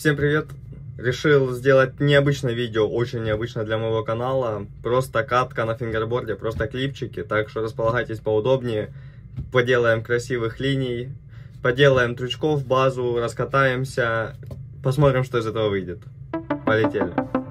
Всем привет! Решил сделать необычное видео, очень необычно для моего канала. Просто катка на фингерборде, просто клипчики. Так что располагайтесь поудобнее. Поделаем красивых линий, поделаем трючков, базу, раскатаемся. Посмотрим, что из этого выйдет. Полетели!